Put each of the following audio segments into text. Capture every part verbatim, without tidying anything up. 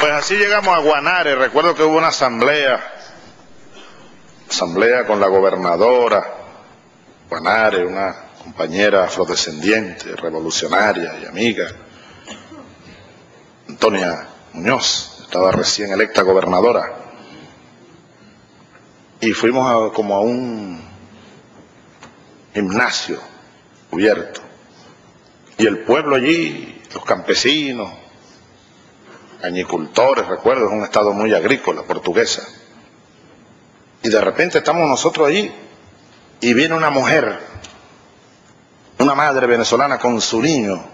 Pues así llegamos a Guanare. Recuerdo que hubo una asamblea, asamblea con la gobernadora Guanare, una compañera afrodescendiente, revolucionaria y amiga, Antonia Muñoz, estaba recién electa gobernadora. Y fuimos a, como a un gimnasio cubierto. Y el pueblo allí, los campesinos, cañicultores, recuerdo, es un estado muy agrícola, portuguesa. Y de repente estamos nosotros allí y viene una mujer, una madre venezolana con su niño,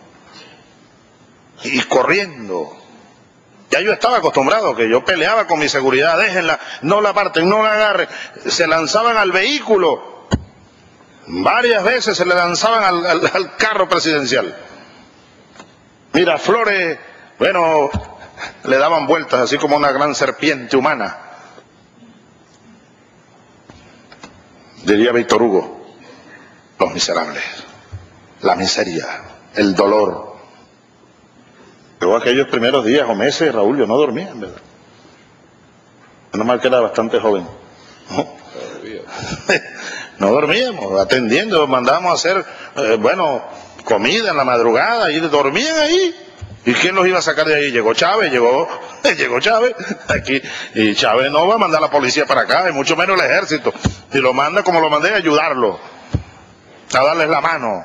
y corriendo. Ya yo estaba acostumbrado, que yo peleaba con mi seguridad, déjenla, no la parten, no la agarren. Se lanzaban al vehículo, varias veces se le lanzaban al, al, al carro presidencial. Miraflores, bueno, le daban vueltas así como una gran serpiente humana. Diría Víctor Hugo, los miserables, la miseria, el dolor. Luego aquellos primeros días o meses, Raúl, yo no dormía, en verdad. Menos mal que era bastante joven. No, no dormíamos, atendiendo, mandábamos a hacer, eh, bueno, comida en la madrugada, y dormían ahí. ¿Y quién los iba a sacar de ahí? Llegó Chávez, llegó, llegó Chávez aquí, y Chávez no va a mandar a la policía para acá, y mucho menos el ejército. Si lo manda como lo mandé, a ayudarlo, a darles la mano,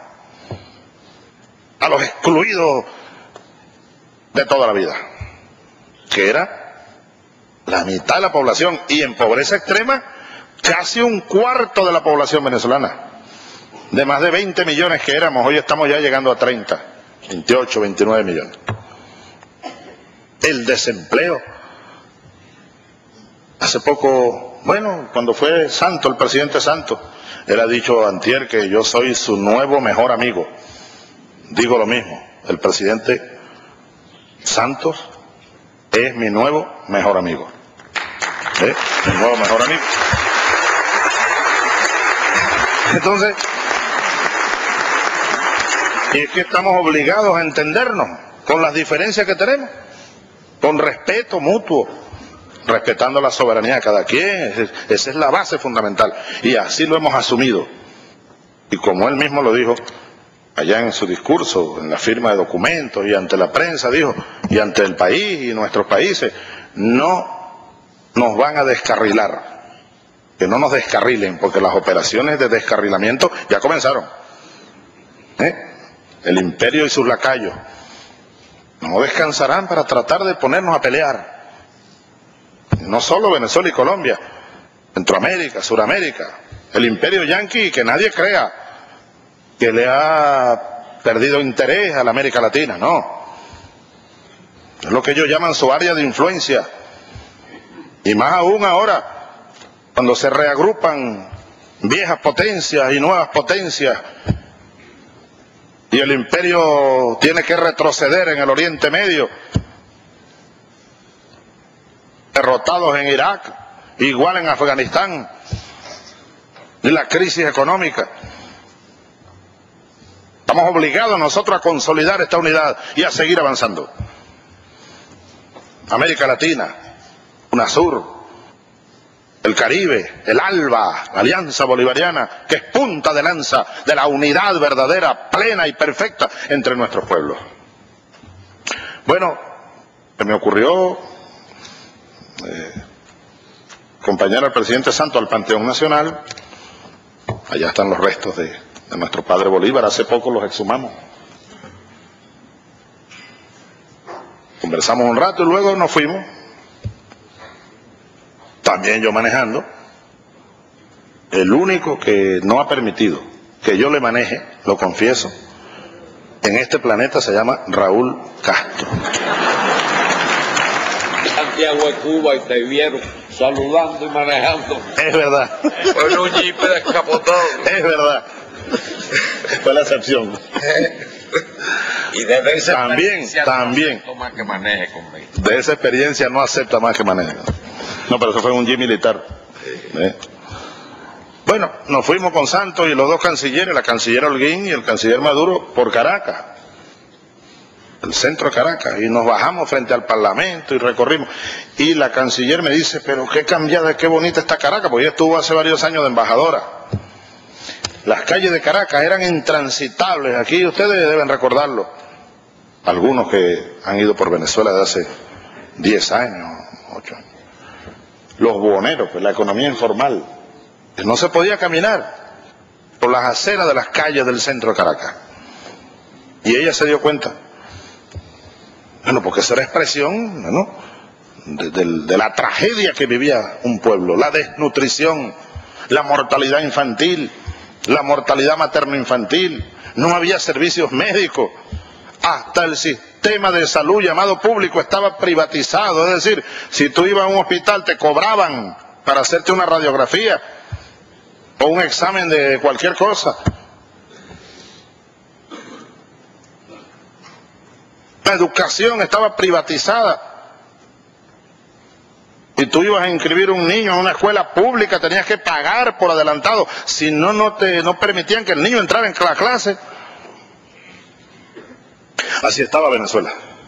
a los excluidos de toda la vida, que era la mitad de la población, y en pobreza extrema, casi un cuarto de la población venezolana. De más de veinte millones que éramos, hoy estamos ya llegando a treinta, veintiocho, veintinueve millones. El desempleo. Hace poco, bueno, cuando fue Santos, el presidente Santos, él ha dicho antier que yo soy su nuevo mejor amigo. Digo lo mismo, el presidente Santos es mi nuevo mejor amigo. ¿Eh? Mi nuevo mejor amigo. Entonces, y es que estamos obligados a entendernos con las diferencias que tenemos, con respeto mutuo, respetando la soberanía de cada quien. Esa es la base fundamental, y así lo hemos asumido. Y como él mismo lo dijo allá en su discurso, en la firma de documentos y ante la prensa, dijo, y ante el país y nuestros países, no nos van a descarrilar, que no nos descarrilen, porque las operaciones de descarrilamiento ya comenzaron. ¿Eh? El imperio y sus lacayos no descansarán para tratar de ponernos a pelear. No solo Venezuela y Colombia, Centroamérica, Suramérica, el imperio yanqui, que nadie crea que le ha perdido interés a la América Latina, no. Es lo que ellos llaman su área de influencia. Y más aún ahora, cuando se reagrupan viejas potencias y nuevas potencias, y el imperio tiene que retroceder en el Oriente Medio, derrotados en Irak, igual en Afganistán, y la crisis económica. Estamos obligados nosotros a consolidar esta unidad y a seguir avanzando. América Latina, UNASUR, el Caribe, el ALBA, la Alianza Bolivariana, que es punta de lanza de la unidad verdadera, plena y perfecta entre nuestros pueblos. Bueno, se me ocurrió eh, acompañar al presidente Santos al Panteón Nacional. Allá están los restos de... de nuestro padre Bolívar, hace poco los exhumamos. Conversamos un rato y luego nos fuimos. También yo manejando. El único que no ha permitido que yo le maneje, lo confieso, en este planeta se llama Raúl Castro. Santiago de Cuba y te vieron saludando y manejando. Es verdad. Con un jeep descapotado. Es verdad. Fue la excepción. Y desde esa también, también, no más que maneje conmigo. De esa experiencia no acepta más que maneje. No, pero eso fue un jeep militar. ¿Eh? Bueno, nos fuimos con Santos y los dos cancilleres, la canciller Holguín y el canciller Maduro, por Caracas. el centro de Caracas, y nos bajamos frente al Parlamento y recorrimos. Y la canciller me dice, pero qué cambiada, qué bonita está Caracas, porque ella estuvo hace varios años de embajadora. Las calles de Caracas eran intransitables, aquí ustedes deben recordarlo, algunos que han ido por Venezuela desde hace diez años, ocho años. Los buhoneros, pues la economía informal, que no se podía caminar por las aceras de las calles del centro de Caracas. Y ella se dio cuenta. Bueno, porque esa era expresión, ¿no?, de, de, de la tragedia que vivía un pueblo, la desnutrición, la mortalidad infantil, la mortalidad materno-infantil, no había servicios médicos, hasta el sistema de salud llamado público estaba privatizado, es decir, si tú ibas a un hospital te cobraban para hacerte una radiografía o un examen de cualquier cosa. La educación estaba privatizada. Y tú ibas a inscribir un niño en una escuela pública, tenías que pagar por adelantado, si no, no te no permitían que el niño entrara en la clase. Así estaba Venezuela.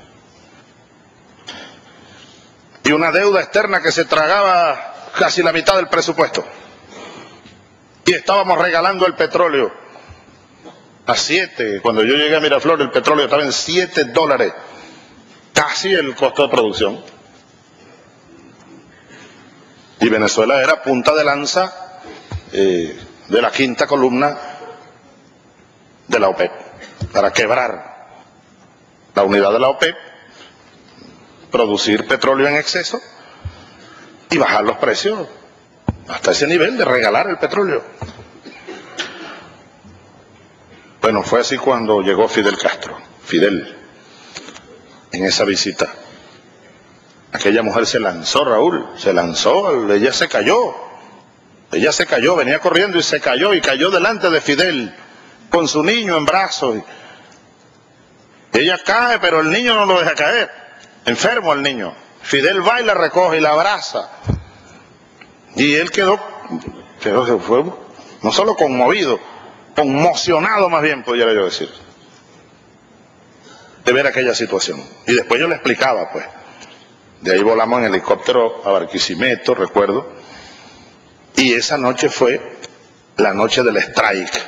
Y una deuda externa que se tragaba casi la mitad del presupuesto. Y estábamos regalando el petróleo a siete. Cuando yo llegué a Miraflores, el petróleo estaba en siete dólares, casi el costo de producción. Y Venezuela era punta de lanza eh, de la quinta columna de la OPEP, para quebrar la unidad de la OPEP, producir petróleo en exceso y bajar los precios hasta ese nivel de regalar el petróleo. Bueno, fue así cuando llegó Fidel Castro. Fidel, en esa visita, aquella mujer se lanzó, Raúl, se lanzó, ella se cayó, ella se cayó, venía corriendo y se cayó, y cayó delante de Fidel, con su niño en brazos. Ella cae, pero el niño no lo deja caer, enfermo el niño. Fidel va y la recoge y la abraza. Y él quedó, quedó fue no solo conmovido, conmocionado más bien, podría yo decir, de ver aquella situación. Y después yo le explicaba, pues. De ahí volamos en helicóptero a Barquisimeto, recuerdo, y esa noche fue la noche del strike,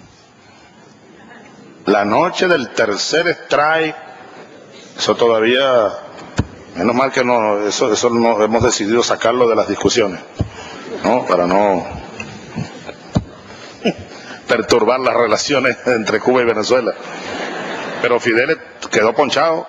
la noche del tercer strike. Eso todavía, menos mal que no, eso, eso no hemos decidido sacarlo de las discusiones, ¿no?, para no perturbar las relaciones entre Cuba y Venezuela. Pero Fidel quedó ponchado.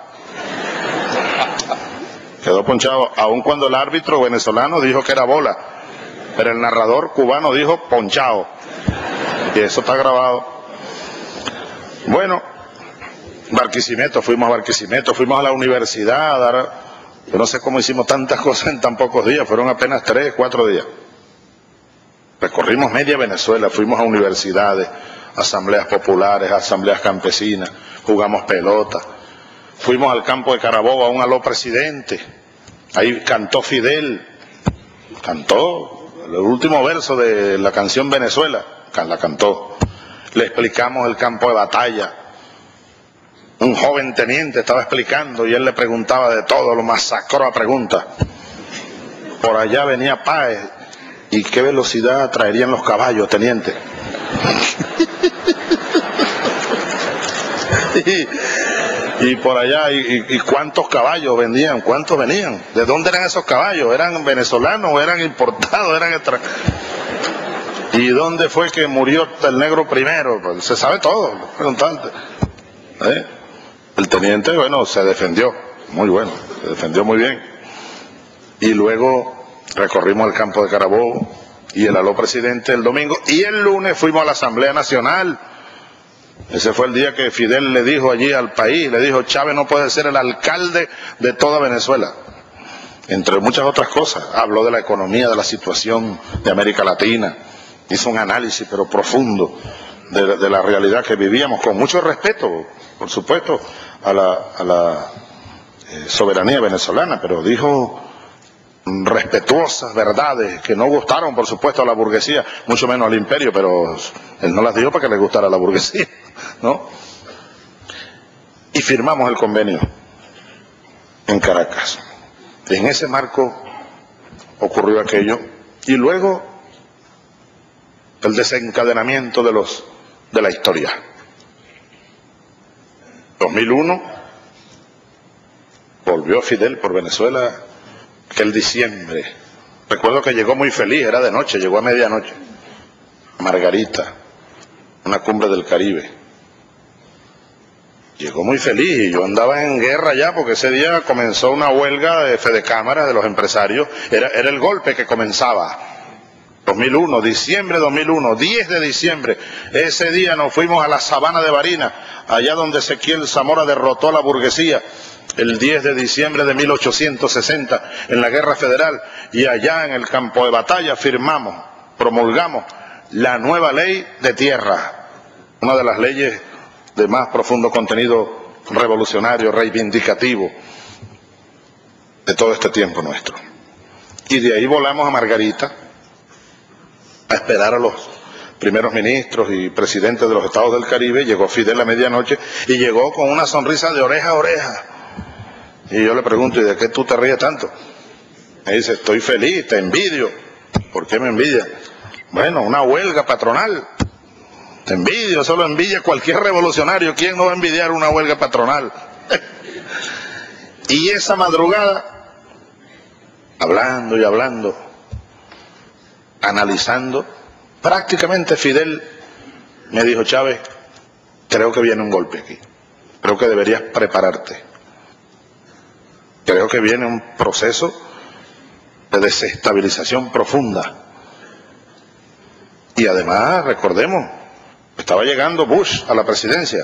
Quedó ponchado, aun cuando el árbitro venezolano dijo que era bola, pero el narrador cubano dijo ponchado, y eso está grabado. Bueno, Barquisimeto, fuimos a Barquisimeto, fuimos a la universidad a dar, yo no sé cómo hicimos tantas cosas en tan pocos días, fueron apenas tres, cuatro días. Recorrimos media Venezuela, fuimos a universidades, asambleas populares, asambleas campesinas, jugamos pelota. Fuimos al campo de Carabobo a un aló presidente, ahí cantó Fidel, cantó el último verso de la canción Venezuela, la cantó. Le explicamos el campo de batalla, un joven teniente estaba explicando y él le preguntaba de todo, lo masacró a preguntas. Por allá venía Páez, ¿y qué velocidad traerían los caballos, teniente? y, Y por allá, y, y cuántos caballos vendían, cuántos venían, de dónde eran esos caballos, eran venezolanos o eran importados, eran extranjeros. ¿Y dónde fue que murió el negro primero? Pues se sabe todo, preguntante. ¿Eh? El teniente, bueno, se defendió, muy bueno, se defendió muy bien. Y luego recorrimos el campo de Carabobo y el aló presidente el domingo, y el lunes fuimos a la Asamblea Nacional. Ese fue el día que Fidel le dijo allí al país, le dijo, Chávez no puede ser el alcalde de toda Venezuela, entre muchas otras cosas. Habló de la economía, de la situación de América Latina, hizo un análisis pero profundo de, de la realidad que vivíamos, con mucho respeto, por supuesto, a la, a la eh, soberanía venezolana, pero dijo respetuosas verdades que no gustaron, por supuesto, a la burguesía, mucho menos al imperio, pero él no las dijo para que le gustara a la burguesía, ¿no? y firmamos el convenio en Caracas. En ese marco ocurrió aquello, y luego el desencadenamiento de los de la historia. dos mil uno volvió Fidel por Venezuela aquel diciembre. Recuerdo que llegó muy feliz, era de noche, llegó a medianoche. Margarita, una cumbre del Caribe. Llegó muy feliz y yo andaba en guerra ya porque ese día comenzó una huelga de Fedecámara de los empresarios. Era, era el golpe que comenzaba. dos mil uno, diciembre de dos mil uno, diez de diciembre. Ese día nos fuimos a la sabana de Barinas, allá donde Ezequiel Zamora derrotó a la burguesía. El diez de diciembre de mil ochocientos sesenta, en la Guerra Federal, y allá en el campo de batalla firmamos, promulgamos la nueva ley de tierra, una de las leyes de más profundo contenido revolucionario, reivindicativo de todo este tiempo nuestro. Y de ahí volamos a Margarita a esperar a los primeros ministros y presidentes de los estados del Caribe. Llegó Fidel a medianoche y llegó con una sonrisa de oreja a oreja. Y yo le pregunto, ¿y de qué tú te ríes tanto? Me dice, estoy feliz, te envidio. ¿Por qué me envidia? Bueno, una huelga patronal. Te envidio, solo envidia cualquier revolucionario. ¿Quién no va a envidiar una huelga patronal? Y esa madrugada, hablando y hablando, analizando, prácticamente Fidel me dijo, Chávez, creo que viene un golpe aquí. Creo que deberías prepararte. Creo que viene un proceso de desestabilización profunda. Y además, recordemos, estaba llegando Bush a la presidencia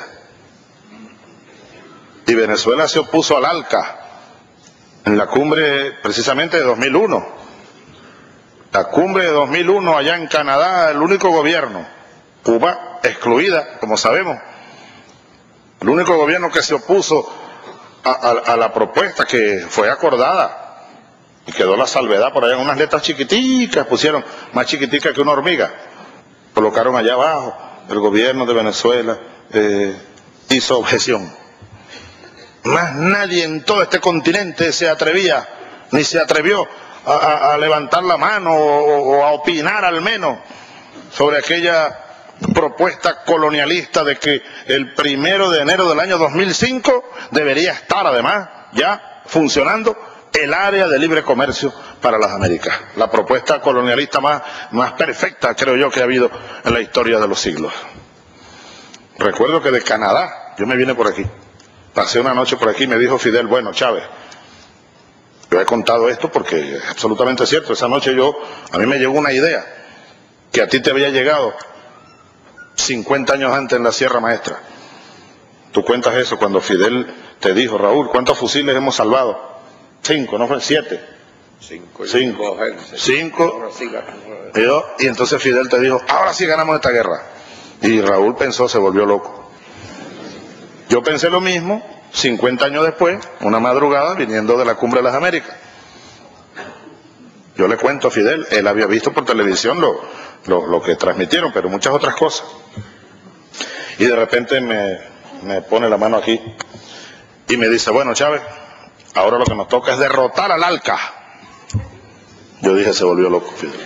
y Venezuela se opuso al ALCA en la cumbre precisamente de dos mil uno. La cumbre de dos mil uno allá en Canadá, el único gobierno, Cuba excluida, como sabemos, el único gobierno que se opuso a, a, a la propuesta que fue acordada, y quedó la salvedad por allá en unas letras chiquiticas, pusieron más chiquiticas que una hormiga, colocaron allá abajo, el gobierno de Venezuela eh, hizo objeción. Más nadie en todo este continente se atrevía, ni se atrevió a, a, a levantar la mano o, o a opinar al menos sobre aquella propuesta colonialista de que el primero de enero del año dos mil cinco debería estar además ya funcionando el área de libre comercio para las Américas. La propuesta colonialista más, más perfecta, creo yo, que ha habido en la historia de los siglos. Recuerdo que de Canadá, yo me vine por aquí, pasé una noche por aquí y me dijo Fidel, bueno, Chávez, yo he contado esto porque es absolutamente cierto. Esa noche yo, a mí me llegó una idea que a ti te había llegado cincuenta años antes en la Sierra Maestra. Tú cuentas eso cuando Fidel te dijo, Raúl, ¿cuántos fusiles hemos salvado? Cinco, ¿no fue? Siete. Cinco. Cinco. Cinco. Sí, y, yo, y entonces Fidel te dijo, ahora sí ganamos esta guerra. Y Raúl pensó, se volvió loco. Yo pensé lo mismo, cincuenta años después, una madrugada, viniendo de la Cumbre de las Américas. Yo le cuento a Fidel, él había visto por televisión lo, lo, lo que transmitieron, pero muchas otras cosas. Y de repente me, me pone la mano aquí y me dice, bueno, Chávez, ahora lo que nos toca es derrotar al ALCA. Yo dije, se volvió loco, Fidel.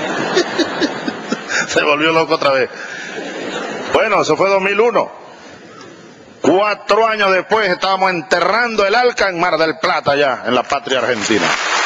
Se volvió loco otra vez. Bueno, eso fue dos mil uno. Cuatro años después estábamos enterrando el ALCA en Mar del Plata, allá, en la patria argentina.